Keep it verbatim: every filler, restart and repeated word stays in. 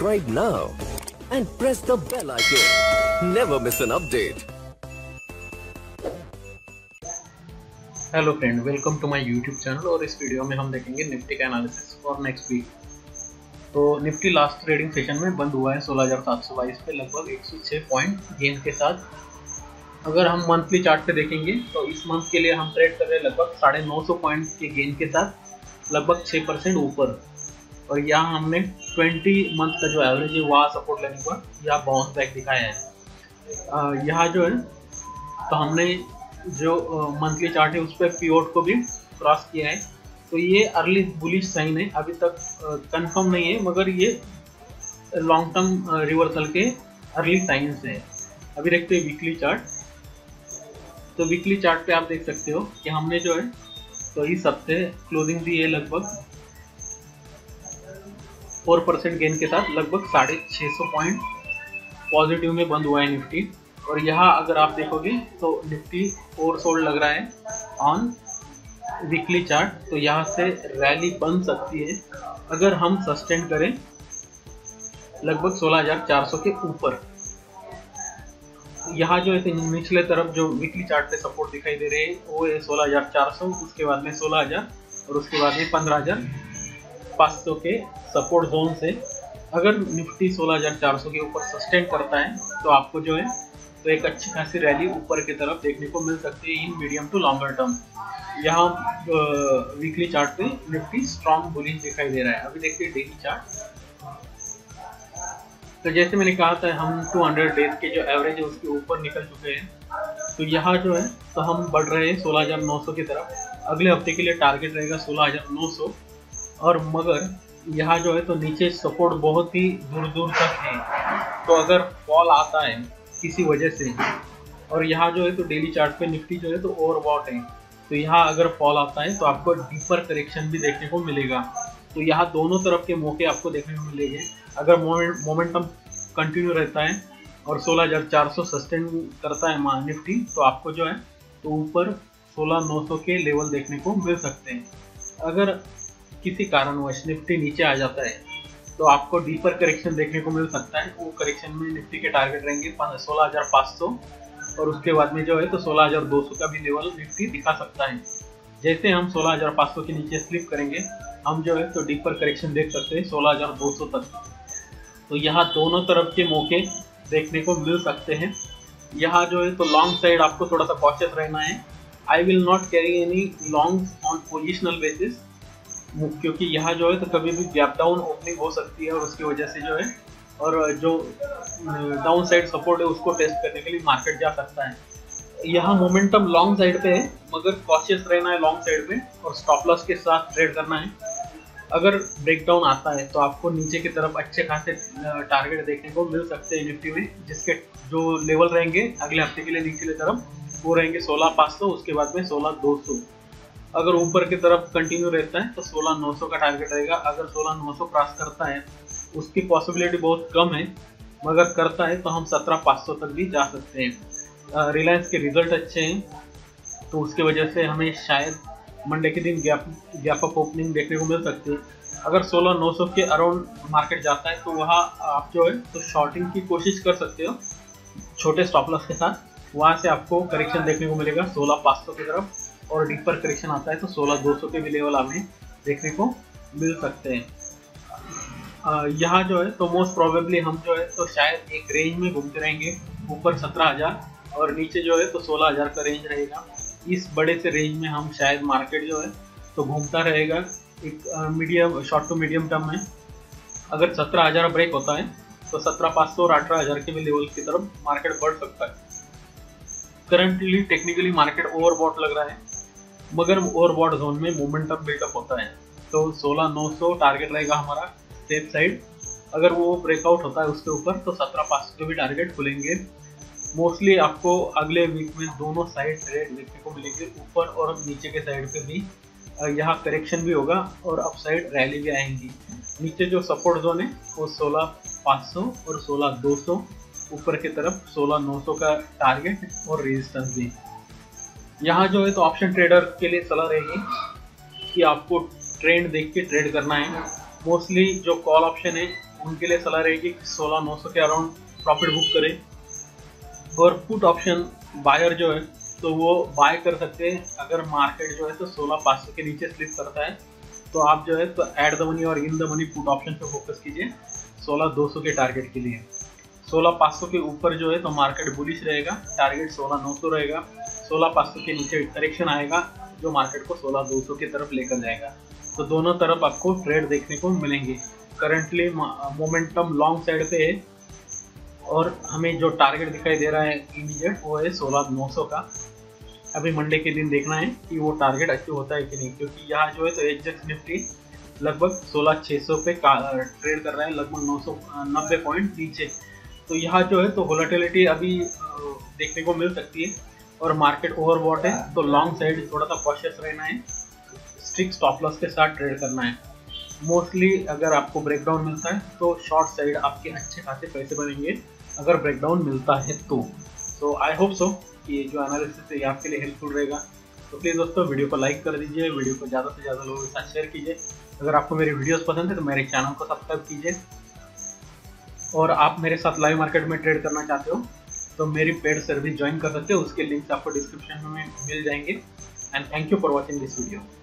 subscribe now and press the bell icon. Never miss an update. Hello friend, welcome to my YouTube channel. और इस video में हम देखेंगे निफ्टी का analysis for next week. तो Nifty last trading session में बंद हुआ है सोलह हज़ार सात सौ बाईस पे लगभग एक सौ छह पॉइंट गेन के साथ। अगर हम मंथली चार्ट पे देखेंगे तो इस मंथ के लिए हम ट्रेड कर रहे हैं लगभग साढ़े नौ सौ पॉइंट के गेन के साथ लगभग छः परसेंट ऊपर। और यहाँ हमने बीस मंथ का जो एवरेज है वहाँ सपोर्ट लेने पर यहाँ बाउंस बैक दिखाया है। यहाँ जो है तो हमने जो मंथली चार्ट है उस पर पीओट को भी क्रॉस किया है। तो ये अर्ली बुलिश साइन है, अभी तक कंफर्म नहीं है मगर ये लॉन्ग टर्म रिवर्सल के अर्ली साइंस है। अभी देखते हैं वीकली चार्ट। तो वीकली चार्ट पे आप देख सकते हो कि हमने जो है तो इस हफ्ते क्लोजिंग दी है लगभग फोर परसेंट गेन के साथ लगभग साढ़े छः सौ पॉइंट पॉजिटिव में बंद हुआ है निफ्टी। और यहाँ अगर आप देखोगे तो निफ्टी ओवर सोल्ड लग रहा है ऑन वीकली चार्ट। तो यहाँ से रैली बन सकती है अगर हम सस्टेन करें लगभग सोलह हज़ार चार सौ के ऊपर। यहाँ जो है निचले तरफ जो वीकली चार्ट पे सपोर्ट दिखाई दे रहे हैं वो है सोलह हज़ार चार सौ, उसके बाद में सोलह हज़ार और उसके बाद में पंद्रह हज़ार पाँच सौ के सपोर्ट जोन से। अगर निफ्टी सोलह हज़ार चार सौ के ऊपर सस्टेन करता है तो आपको जो है तो एक अच्छी खासी रैली ऊपर की तरफ देखने को मिल सकती है in medium to longer term. यहाँ वीकली चार्ट पे निफ्टी स्ट्रॉन्ग बुलिश दिखाई दे रहा है। अभी देखते हैं डेली चार्ट। तो जैसे मैंने कहा था हम दो सौ डेज के जो एवरेज है उसके ऊपर निकल चुके हैं। तो यहाँ जो है तो हम बढ़ रहे हैं सोलह हज़ार नौ सौ की तरफ। अगले हफ्ते के लिए टारगेट रहेगा सोलह हज़ार नौ सौ। और मगर यहाँ जो है तो नीचे सपोर्ट बहुत ही दूर दूर तक है। तो अगर फॉल आता है किसी वजह से, और यहाँ जो है तो डेली चार्ट पे निफ्टी जो है तो ओवरबॉट है, तो यहाँ अगर फॉल आता है तो आपको डीपर करेक्शन भी देखने को मिलेगा। तो यहाँ दोनों तरफ के मौके आपको देखने को मिलेंगे। अगर मोमेंटम कंटिन्यू रहता है और सोलह हज़ार चार सौ सस्टेन करता है निफ्टी तो आपको जो है तो ऊपर सोलह हज़ार नौ सौ के लेवल देखने को मिल सकते हैं। अगर किसी कारणवश निफ्टी नीचे आ जाता है तो आपको डीपर करेक्शन देखने को मिल सकता है। वो करेक्शन में निफ्टी के टारगेट रहेंगे सोलह हज़ार पाँच सौ और उसके बाद में जो है तो सोलह हज़ार दो सौ का भी लेवल निफ्टी दिखा सकता है। जैसे हम सोलह हज़ार पाँच सौ के नीचे स्लिप करेंगे हम जो है तो डीपर करेक्शन देख सकते हैं सोलह हज़ार दो सौ तक। तो यहाँ दोनों तरफ के मौके देखने को मिल सकते हैं। यहाँ जो है तो लॉन्ग साइड आपको थोड़ा सा कॉशियस रहना है। I will not carry any long on positional basis, क्योंकि यहाँ जो है तो कभी भी गैप डाउन ओपनिंग हो सकती है और उसकी वजह से जो है और जो डाउन साइड सपोर्ट है उसको टेस्ट करने के लिए मार्केट जा सकता है। यहाँ मोमेंटम लॉन्ग साइड पे है मगर कॉशियस रहना है लॉन्ग साइड पे और स्टॉप लॉस के साथ ट्रेड करना है। अगर ब्रेकडाउन आता है तो आपको नीचे की तरफ अच्छे खासे टारगेट देखने को मिल सकते हैं निफ्टी में, जिसके जो लेवल रहेंगे अगले हफ्ते के लिए नीचे की तरफ वो रहेंगे सोलह हज़ार पाँच सौ, उसके बाद में सोलह हज़ार दो सौ। अगर ऊपर की तरफ कंटिन्यू रहता है तो सोलह हज़ार नौ सौ का टारगेट रहेगा। अगर सोलह हज़ार नौ सौ क्रॉस करता है उसकी पॉसिबिलिटी बहुत कम है मगर करता है तो हम सत्रह हज़ार पाँच सौ तक भी जा सकते हैं। रिलायंस के रिजल्ट अच्छे हैं तो उसकी वजह से हमें शायद मंडे के दिन गैप गैप अप ओपनिंग देखने को मिल सकती है। अगर सोलह हज़ार नौ सौ के अराउंड मार्केट जाता है तो वहाँ आप जो है तो शॉर्टिंग की कोशिश कर सकते हो छोटे स्टॉप लॉस के साथ। वहाँ से आपको करेक्शन देखने को मिलेगा सोलह हज़ार पाँच सौ की तरफ और डीपर करेक्शन आता है तो सोलह हज़ार दो सौ के भी लेवल हमें देखने को मिल सकते हैं। यहाँ जो है तो मोस्ट प्रोबेबली हम जो है तो शायद एक रेंज में घूमते रहेंगे, ऊपर सत्रह हज़ार और नीचे जो है तो सोलह हज़ार का रेंज रहेगा। इस बड़े से रेंज में हम शायद मार्केट जो है तो घूमता रहेगा एक medium short to medium term में। अगर सत्रह हज़ार ब्रेक होता है तो सत्रह हज़ार पाँच सौ और अठारह हज़ार के भी लेवल की तरफ मार्केट बढ़ सकता है। करंटली टेक्निकली मार्केट ओवरबॉट लग रहा है मगर ओवरबॉट जोन में मोमेंटम बिल्डअप होता है तो सोलह हज़ार नौ सौ टारगेट रहेगा हमारा सेफ साइड। अगर वो ब्रेकआउट होता है उसके ऊपर तो सत्रह हज़ार पाँच सौ के भी टारगेट खुलेंगे। मोस्टली आपको अगले वीक में दोनों साइड ट्रेड देखने को मिलेंगे, ऊपर और नीचे के साइड पे भी। यहाँ करेक्शन भी होगा और अप साइड रैली भी आएंगी। नीचे जो सपोर्ट जोन है वो सोलह हज़ार पाँच सौ और सोलह हज़ार दो सौ, ऊपर की तरफ सोलह हज़ार नौ सौ का टारगेट और रेजिस्टेंस भी। यहाँ जो है तो ऑप्शन ट्रेडर के लिए सलाह रहेगी कि आपको ट्रेंड देख के ट्रेड करना है। मोस्टली जो कॉल ऑप्शन है उनके लिए सलाह रहेगी कि सोलह नौ सौ के अराउंड प्रॉफिट बुक करें। और पुट ऑप्शन बायर जो है तो वो बाय कर सकते हैं अगर मार्केट जो है तो सोलह पाँच सौ के नीचे स्लिप करता है, तो आप जो है तो एट द मनी और in the money put option पे फोकस कीजिए सोलह दो सौ के टारगेट के लिए। सोलह पाँच सौ के ऊपर जो है तो मार्केट बुलिश रहेगा, टारगेट सोलह नौ सौ रहेगा। सोलह पाँच सौ के नीचे करेक्शन आएगा जो मार्केट को सोलह दो सौ की तरफ लेकर जाएगा। तो दोनों तरफ आपको ट्रेड देखने को मिलेंगे। करंटली मोमेंटम लॉन्ग साइड पे है और हमें जो टारगेट दिखाई दे रहा है इमीडिएट वो है सोलह नौ सौ का। अभी मंडे के दिन देखना है कि वो टारगेट अचीव होता है कि नहीं, क्योंकि यहाँ जो है तो एचजेक्स निफ्टी लगभग सोलह छः सौ पे ट्रेड कर रहा है, लगभग नौ सौ नब्बे पॉइंट नीचे। तो यहाँ जो है तो वोलेटिलिटी अभी देखने को मिल सकती है और मार्केट ओवरबॉट है, तो लॉन्ग साइड थोड़ा सा कॉशियस रहना है, स्ट्रिक्ट स्टॉप लॉस के साथ ट्रेड करना है। मोस्टली अगर आपको ब्रेकडाउन मिलता है तो शॉर्ट साइड आपके अच्छे खासे पैसे बनेंगे अगर ब्रेकडाउन मिलता है तो। सो आई होप सो कि ये जो एनालिसिस है ये आपके लिए हेल्पफुल रहेगा। तो प्लीज़ दोस्तों वीडियो को लाइक कर दीजिए, वीडियो को ज़्यादा से ज़्यादा लोगों के साथ शेयर कीजिए। अगर आपको मेरी वीडियोस पसंद है तो मेरे चैनल को सब्सक्राइब कीजिए। और आप मेरे साथ लाइव मार्केट में ट्रेड करना चाहते हो तो मेरी पेड सर्विस ज्वाइन कर सकते हो, उसके लिंक्स आपको डिस्क्रिप्शन में मिल जाएंगे। And thank you for watching this video.